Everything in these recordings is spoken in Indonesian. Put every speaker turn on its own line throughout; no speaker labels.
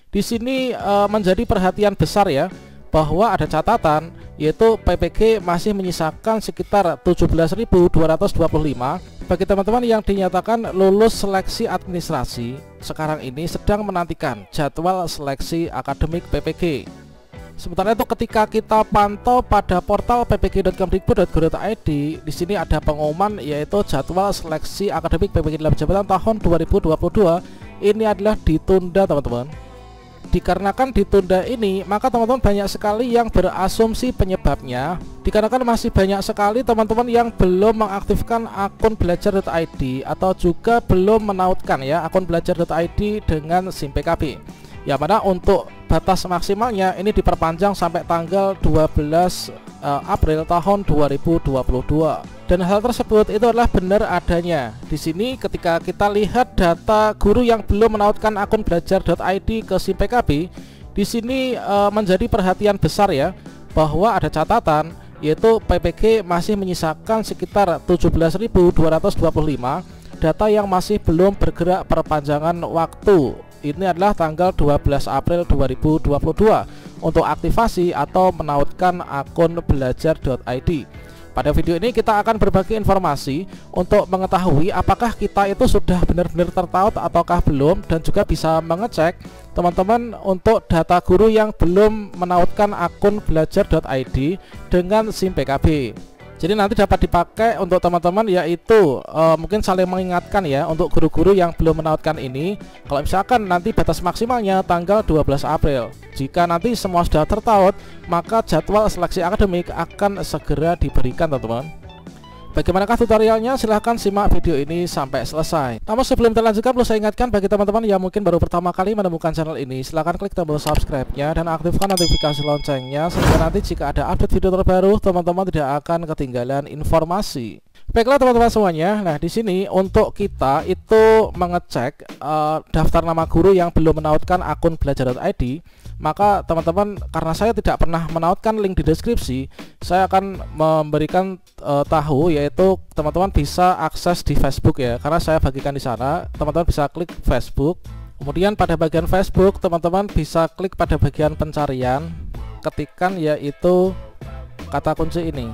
Di sini menjadi perhatian besar ya, bahwa ada catatan yaitu PPG masih menyisakan sekitar 17.225 bagi teman-teman yang dinyatakan lulus seleksi administrasi. Sekarang ini sedang menantikan jadwal seleksi akademik PPG. Sementara itu ketika kita pantau pada portal ppg.kemdikbud.go.id, di sini ada pengumuman yaitu jadwal seleksi akademik PPG dalam jabatan tahun 2022 ini adalah ditunda teman-teman. Dikarenakan ditunda ini, maka teman-teman banyak sekali yang berasumsi penyebabnya dikarenakan masih banyak sekali teman-teman yang belum mengaktifkan akun belajar.id atau juga belum menautkan ya akun belajar.id dengan SIM PKB. Yang mana untuk batas maksimalnya ini diperpanjang sampai tanggal 12 April tahun 2022. Dan hal tersebut itu adalah benar adanya. Di sini ketika kita lihat data guru yang belum menautkan akun belajar.id ke SIM PKB, di sini menjadi perhatian besar ya, bahwa ada catatan yaitu PPG masih menyisakan sekitar 17.225 data yang masih belum bergerak perpanjangan waktu. Ini adalah tanggal 12 April 2022 untuk aktivasi atau menautkan akun belajar.id. Pada video ini kita akan berbagi informasi untuk mengetahui apakah kita itu sudah benar-benar tertaut ataukah belum, dan juga bisa mengecek teman-teman untuk data guru yang belum menautkan akun belajar.id dengan SIM PKB. Jadi nanti dapat dipakai untuk teman-teman yaitu mungkin saling mengingatkan ya untuk guru-guru yang belum menautkan ini. Kalau misalkan nanti batas maksimalnya tanggal 12 April, jika nanti semua sudah tertaut, maka jadwal seleksi akademik akan segera diberikan teman-teman. Bagaimanakah tutorialnya? Silahkan simak video ini sampai selesai. Namun sebelum kita lanjutkan, perlu saya ingatkan bagi teman-teman yang mungkin baru pertama kali menemukan channel ini, silahkan klik tombol subscribe-nya dan aktifkan notifikasi loncengnya, sehingga nanti jika ada update video terbaru, teman-teman tidak akan ketinggalan informasi. Baiklah teman-teman semuanya. Nah, di sini untuk kita itu mengecek daftar nama guru yang belum menautkan akun belajar.id, maka teman-teman, karena saya tidak pernah menautkan link di deskripsi, saya akan memberikan tahu yaitu teman-teman bisa akses di Facebook ya, karena saya bagikan di sana. Teman-teman bisa klik Facebook. Kemudian pada bagian Facebook teman-teman bisa klik pada bagian pencarian, ketikkan yaitu kata kunci ini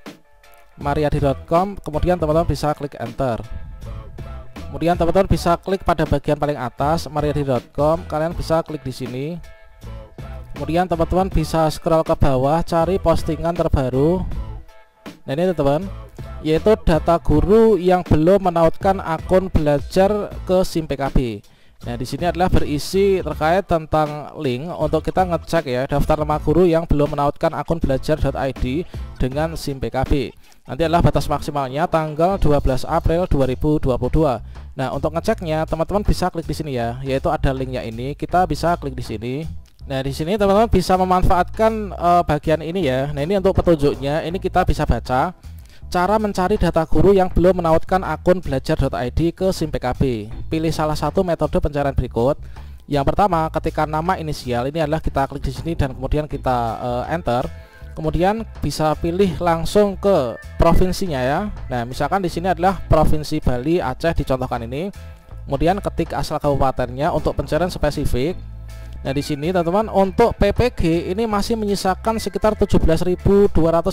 mariadi.com, kemudian teman-teman bisa klik enter. Kemudian teman-teman bisa klik pada bagian paling atas mariadi.com, kalian bisa klik di sini. Kemudian teman-teman bisa scroll ke bawah cari postingan terbaru. Nah ini teman-teman, yaitu data guru yang belum menautkan akun belajar ke SIM PKB. Nah di sini adalah berisi terkait tentang link untuk kita ngecek ya daftar nama guru yang belum menautkan akun belajar.id dengan SIM PKB. Nanti adalah batas maksimalnya tanggal 12 April 2022. Nah untuk ngeceknya teman-teman bisa klik di sini ya, yaitu ada linknya ini. Kita bisa klik di sini. Nah di sini teman-teman bisa memanfaatkan bagian ini ya. Nah ini untuk petunjuknya, ini kita bisa baca cara mencari data guru yang belum menautkan akun belajar.id ke SIM PKB. Pilih salah satu metode pencarian berikut. Yang pertama, ketika nama inisial, ini adalah kita klik di sini dan kemudian kita enter. Kemudian bisa pilih langsung ke provinsinya ya. Nah misalkan di sini adalah Provinsi Bali, Aceh dicontohkan ini. Kemudian ketik asal kabupatennya untuk pencarian spesifik. Nah di sini teman-teman untuk PPG ini masih menyisakan sekitar 17.225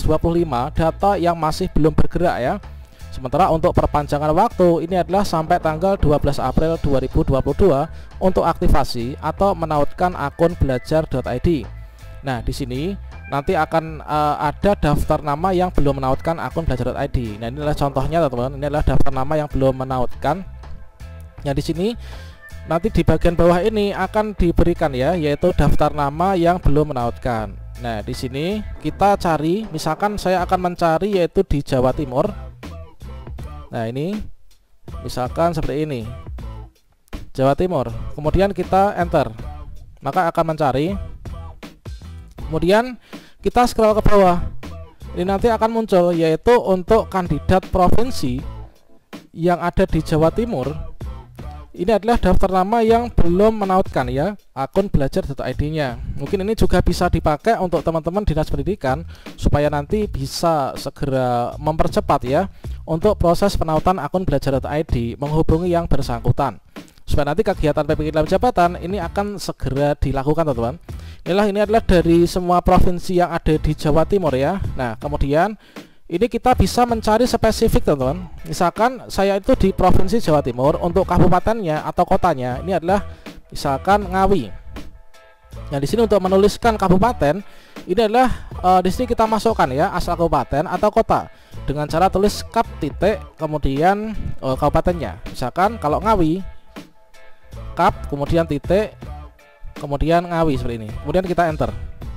data yang masih belum bergerak ya. Sementara untuk perpanjangan waktu ini adalah sampai tanggal 12 April 2022 untuk aktivasi atau menautkan akun belajar.id. Nah di sini nanti akan ada daftar nama yang belum menautkan akun belajar.id. Nah ini adalah contohnya teman-teman, ini adalah daftar nama yang belum menautkan. Nah di sini nanti di bagian bawah ini akan diberikan ya, yaitu daftar nama yang belum menautkan. Nah di sini kita cari, misalkan saya akan mencari yaitu di Jawa Timur. Nah ini misalkan seperti ini, Jawa Timur. Kemudian kita enter, maka akan mencari. Kemudian kita scroll ke bawah, ini nanti akan muncul yaitu untuk kandidat provinsi yang ada di Jawa Timur. Ini adalah daftar nama yang belum menautkan ya akun belajar.id-nya. Mungkin ini juga bisa dipakai untuk teman-teman dinas pendidikan supaya nanti bisa segera mempercepat ya untuk proses penautan akun belajar.id menghubungi yang bersangkutan. supaya nanti kegiatan PPK dalam jabatan ini akan segera dilakukan teman-teman. Ini adalah dari semua provinsi yang ada di Jawa Timur ya. Nah kemudian ini kita bisa mencari spesifik teman-teman. Misalkan saya itu di provinsi Jawa Timur, untuk kabupatennya atau kotanya ini adalah misalkan Ngawi. Nah di sini untuk menuliskan kabupaten ini adalah di sini kita masukkan ya asal kabupaten atau kota dengan cara tulis kap titik kemudian kabupatennya. Misalkan kalau Ngawi, kap kemudian titik kemudian Ngawi seperti ini. Kemudian kita enter.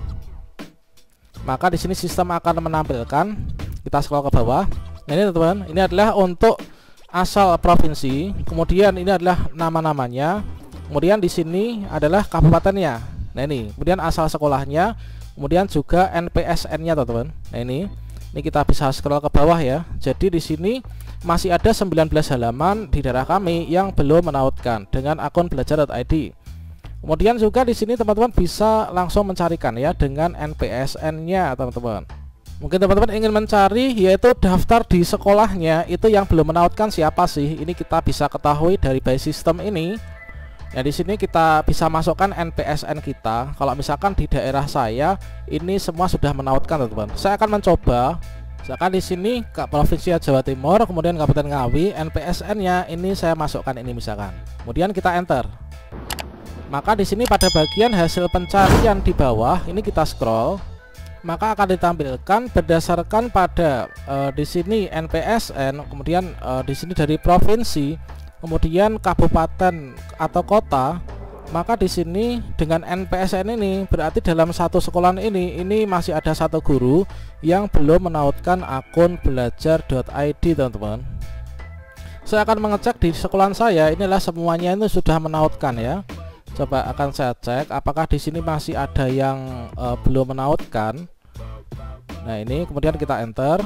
Maka di sini sistem akan menampilkan, kita scroll ke bawah. Nah ini teman-teman, ini adalah untuk asal provinsi, kemudian ini adalah nama-namanya, kemudian di sini adalah kabupatennya. Nah ini, kemudian asal sekolahnya, kemudian juga NPSN-nya teman-teman. Nah ini kita bisa scroll ke bawah ya. Jadi di sini masih ada 19 halaman di daerah kami yang belum menautkan dengan akun belajar.id. Kemudian juga di sini teman-teman bisa langsung mencarikan ya dengan NPSN-nya teman-teman. Mungkin teman-teman ingin mencari yaitu daftar di sekolahnya itu yang belum menautkan siapa sih? Ini kita bisa ketahui dari by system ini. Ya di sini kita bisa masukkan NPSN kita. Kalau misalkan di daerah saya ini semua sudah menautkan teman-teman. Saya akan mencoba. Misalkan di sini ke Provinsi Jawa Timur, kemudian Kabupaten Ngawi, NPSN-nya ini saya masukkan ini misalkan. Kemudian kita enter. Maka di sini pada bagian hasil pencarian di bawah ini kita scroll, maka akan ditampilkan berdasarkan pada di sini NPSN, kemudian di sini dari provinsi, kemudian kabupaten atau kota. Maka di sini dengan NPSN ini berarti dalam satu sekolah ini masih ada satu guru yang belum menautkan akun belajar.id teman-teman. Saya akan mengecek di sekolah saya, inilah semuanya itu sudah menautkan ya. Coba akan saya cek apakah di sini masih ada yang belum menautkan. Nah ini kemudian kita enter.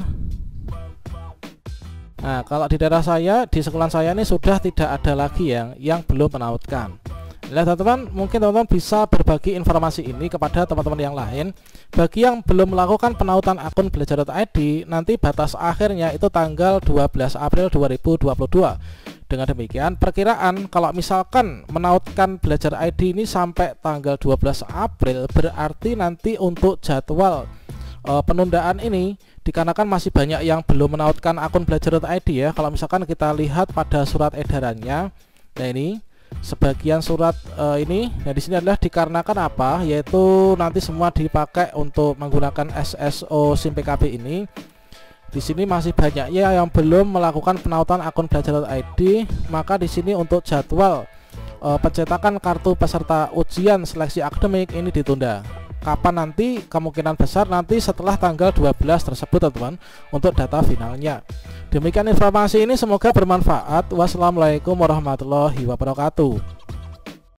Nah kalau di daerah saya, di sekolah saya ini sudah tidak ada lagi yang belum menautkan. Nah teman-teman, mungkin teman-teman bisa berbagi informasi ini kepada teman-teman yang lain. Bagi yang belum melakukan penautan akun belajar.id, nanti batas akhirnya itu tanggal 12 April 2022. Dengan demikian perkiraan kalau misalkan menautkan belajar ID ini sampai tanggal 12 April, berarti nanti untuk jadwal penundaan ini dikarenakan masih banyak yang belum menautkan akun belajar.id ya. Kalau misalkan kita lihat pada surat edarannya, nah ini sebagian surat ini, nah di sini adalah dikarenakan apa? Yaitu nanti semua dipakai untuk menggunakan SSO SIM PKB ini. Di sini masih banyak ya yang belum melakukan penautan akun belajar.id, maka di sini untuk jadwal pencetakan kartu peserta ujian seleksi akademik ini ditunda. Kapan nanti? Kemungkinan besar nanti setelah tanggal 12 tersebut teman-teman untuk data finalnya. Demikian informasi ini, semoga bermanfaat. Wassalamualaikum warahmatullahi wabarakatuh.